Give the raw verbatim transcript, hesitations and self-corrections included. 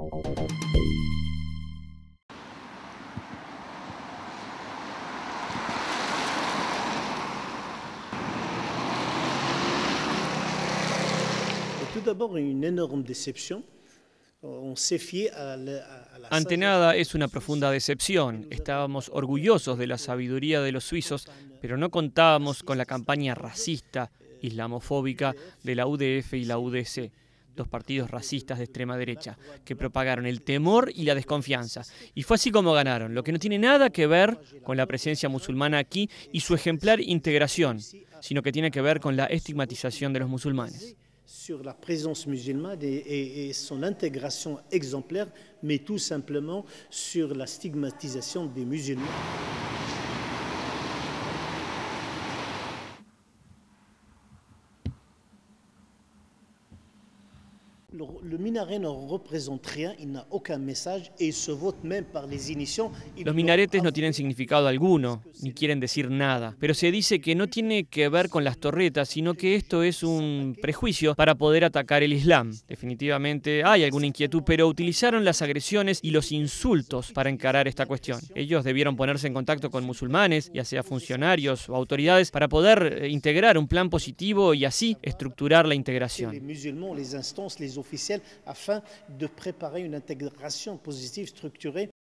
Tout d'abord, une énorme déception. On s'est fié à la, à la Ante nada, es una profunda decepción. Estábamos orgullosos de la sabiduría de los suizos, pero no contábamos con la campaña racista, islamofóbica de la U D F y la U D C, dos partidos racistas de extrema derecha, que propagaron el temor y la desconfianza. Y fue así como ganaron, lo que no tiene nada que ver con la presencia musulmana aquí y su ejemplar integración, sino que tiene que ver con la estigmatización de los musulmanes. Sur la présence musulmane et, et, et son intégration exemplaire, mais tout simplement sur la stigmatisation des musulmans. Le, le minaret ne représente rien, il n'a aucun message et il se vote même par les initiants. Los minaretes no tienen significado alguno, ni quieren decir nada, pero se dice que no tiene que ver con las torretas, sino que esto es un prejuicio para poder atacar el Islam. Definitivamente hay alguna inquietud, pero utilizaron las agresiones y los insultos para encarar esta cuestión. Ellos debieron ponerse en contacto con musulmanes, ya sea funcionarios o autoridades, para poder integrar un plan positivo y así estructurar la integración. Les musulmans, les instances, les officiels, afin de préparer une intégration positive structurée